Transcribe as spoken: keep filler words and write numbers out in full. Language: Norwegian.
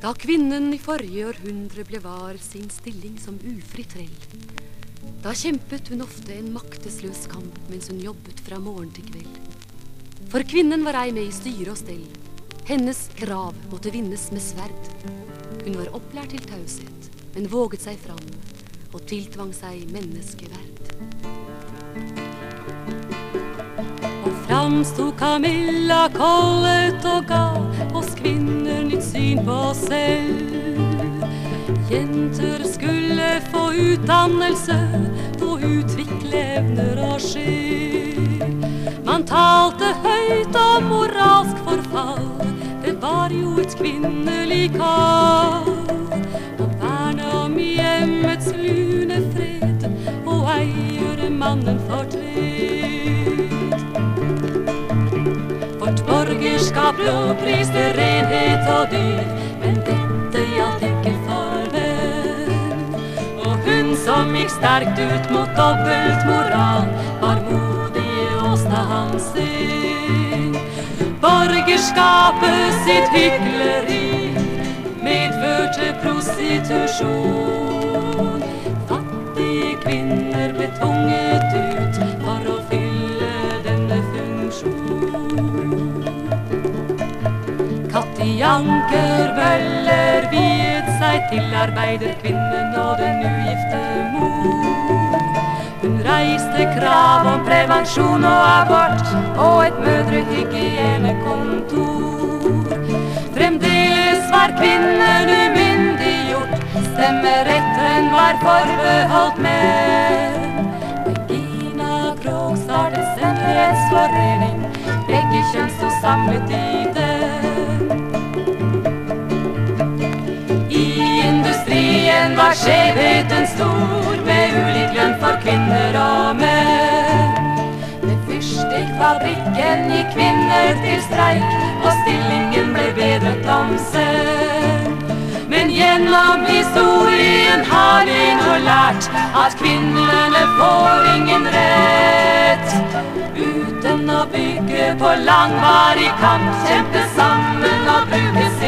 Da kvinnen i forrige århundre ble var sin stilling som ufri trell, da kjempet hun ofte en maktesløs kamp mens hun jobbet fra morgen til kveld. For kvinnen var ei med i styre og stell. Hennes krav måtte vinnes med sverd. Hun var opplært til taushet, men våget seg fram og tiltvang seg menneskeverd. Og framsto Camilla kollet og ga oss kvinner nytt syn på selv. Jenter skulle få utdannelse og utvikle evner og skyld. Man talte høyt om moralsk forfall, det var jo et kvinnelig kall. Å verne om hjemmets lune fred, og ei gjøre mannen fortred. Vårt borgerskap lovpriste renhet og dyr, men dette gjaldt ikke for menn. Og hun som gikk sterkt ut mot dobbelt moral, var modige Åsta Hansen. Borgerskapet sitt hykleri medførte prostitusjon. Fattige kvinner ble tvunget ut for å fylle denne funksjon. Katti Anker Møller viet seg til arbeiderkvinnen og den ugifte mor. Hun reiste krav om prevensjon og abort og et mødrehygienekontor. Fremdeles var kvinnen umyndiggjort, stemmeretten var forbeholdt menn. Regina Krogh startet stemmerettsforening, begge kjønn sto samlet i den. I industrien var skjevheten stor, med ulik lønn for kvinner og menn. Med fyrstikkfabrikken gikk kvinner til streik, og stillingen ble bedret om selv. Men gjennom historien har vi nå lært at kvinnene får ingen rett. Uten å bygge på langvarig kamp, kjempe sammen og bruke sin